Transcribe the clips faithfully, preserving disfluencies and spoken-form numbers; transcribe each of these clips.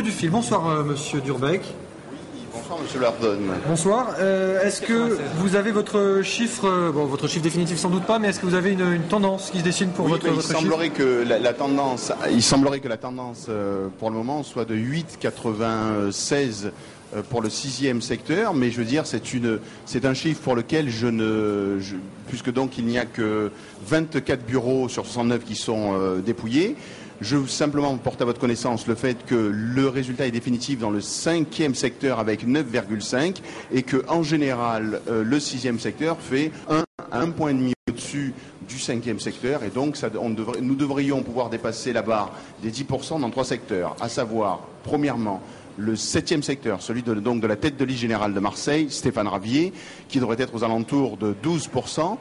bout du fil. Bonsoir, euh, monsieur Durbec. Bonsoir, monsieur Lardon. Bonsoir. Euh, est-ce que vous avez votre chiffre, euh, bon, votre chiffre définitif sans doute pas, mais est-ce que vous avez une, une tendance qui se dessine pour oui, votre, il votre semblerait chiffre que la, la tendance, il semblerait que la tendance euh, pour le moment soit de huit virgule quatre-vingt-seize euh, pour le sixième secteur, mais je veux dire, c'est une, c'est un chiffre pour lequel je ne, je, puisque donc il n'y a que vingt-quatre bureaux sur soixante-neuf qui sont euh, dépouillés. Je veux simplement porter à votre connaissance le fait que le résultat est définitif dans le cinquième secteur avec neuf virgule cinq et que en général euh, le sixième secteur fait un à un point et demi au-dessus du cinquième secteur et donc ça, on devrait, nous devrions pouvoir dépasser la barre des dix pour cent dans trois secteurs, à savoir premièrement le septième secteur, celui de, donc de la tête de liste générale de Marseille, Stéphane Ravier, qui devrait être aux alentours de douze pour cent,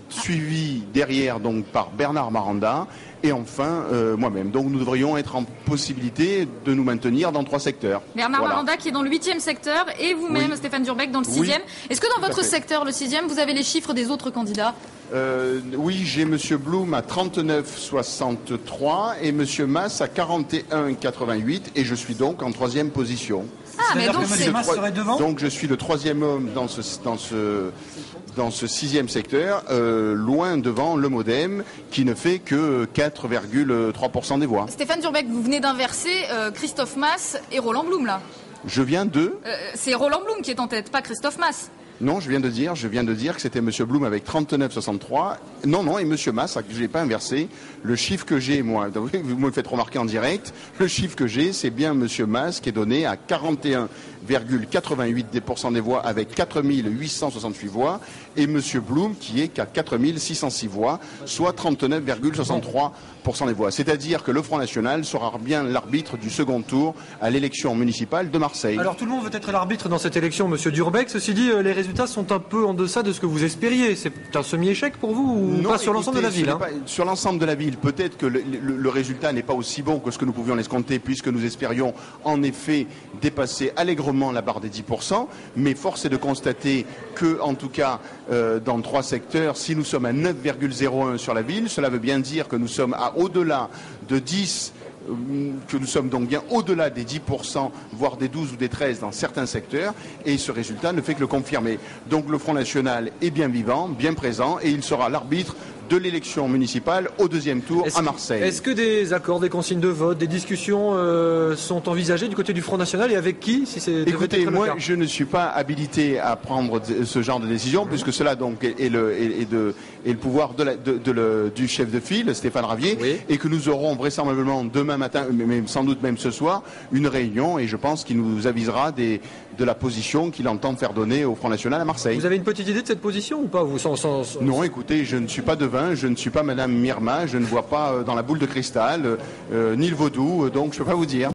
suivi derrière donc par Bernard Maranda, et enfin euh, moi-même. Donc nous devrions être en possibilité de nous maintenir dans trois secteurs. Bernard voilà. Maranda qui est dans le huitième secteur, et vous-même, oui. Stéphane Durbec, dans le sixième. Oui. Est-ce que dans votre secteur, le sixième, vous avez les chiffres des autres candidats? Euh, oui, j'ai Monsieur Blum à trente-neuf virgule soixante-trois et Monsieur Mass à quarante et un virgule quatre-vingt-huit et je suis donc en troisième position. Ah, mais donc, c'est... Mass serait devant ? Donc je suis le troisième homme dans ce, dans ce, dans ce sixième secteur, euh, loin devant le Modem qui ne fait que quatre virgule trois pour cent des voix. Stéphane Durbec, vous venez d'inverser euh, Christophe Mass et Roland Blum là. Je viens de... Euh, c'est Roland Blum qui est en tête, pas Christophe Mass. Non, je viens de dire, je viens de dire que c'était Monsieur Blum avec trente-neuf virgule soixante-trois. Non, non, et Monsieur Mass, je n'ai pas inversé. Le chiffre que j'ai, moi, vous me le faites remarquer en direct, le chiffre que j'ai, c'est bien Monsieur Mass qui est donné à quarante et un virgule quatre-vingt-huit pour cent des voix avec quatre mille huit cent soixante-huit voix, et Monsieur Blum qui est qu'à quatre mille six cent six voix, soit trente-neuf virgule soixante-trois pour cent des voix. C'est-à-dire que le Front National sera bien l'arbitre du second tour à l'élection municipale de Marseille. Alors tout le monde veut être l'arbitre dans cette élection, Monsieur Durbec. Ceci dit, les résultats sont un peu en deçà de ce que vous espériez. C'est un semi-échec pour vous ou non, pas sur l'ensemble de la ville hein pas, sur l'ensemble de la ville, peut-être que le, le, le résultat n'est pas aussi bon que ce que nous pouvions l'escompter, puisque nous espérions en effet dépasser allègrement la barre des dix pour cent, mais force est de constater que, en tout cas, euh, dans trois secteurs, si nous sommes à neuf virgule zéro un sur la ville, cela veut bien dire que nous sommes à au-delà de dix, que nous sommes donc bien au-delà des dix pour cent, voire des douze ou des treize dans certains secteurs, et ce résultat ne fait que le confirmer. Donc le Front National est bien vivant, bien présent, et il sera l'arbitre de l'élection municipale au deuxième tour est-ce à Marseille. Est-ce que des accords, des consignes de vote, des discussions euh, sont envisagées du côté du Front National et avec qui si c'est Écoutez, moi je ne suis pas habilité à prendre ce genre de décision, mmh. puisque cela donc est, est, le, est, est, de, est le pouvoir de la, de, de le, du chef de file, Stéphane Ravier, oui. et que nous aurons vraisemblablement demain matin, mais sans doute même ce soir, une réunion, et je pense qu'il nous avisera des, de la position qu'il entend faire donner au Front National à Marseille. Vous avez une petite idée de cette position ou pas vous, sans, sans, sans... Non, écoutez, je ne suis pas devin, je ne suis pas Madame Mirma, je ne vois pas dans la boule de cristal, euh, ni le vaudou, donc je ne peux pas vous dire.